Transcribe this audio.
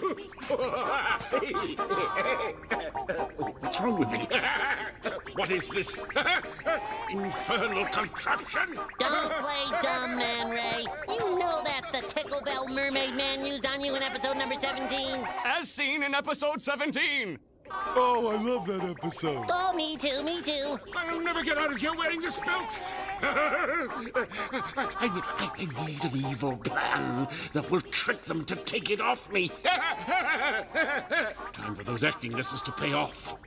What's wrong with me? What is this infernal contraption? Don't play dumb, Man Ray. You know that's the Tickle Bell Mermaid Man used on you in episode number 17. As seen in episode 17. Oh, I love that episode. Oh, me too, me too. I'll never get out of here wearing this belt. I need an evil plan that will trick them to take it off me. Time for those acting lessons to pay off.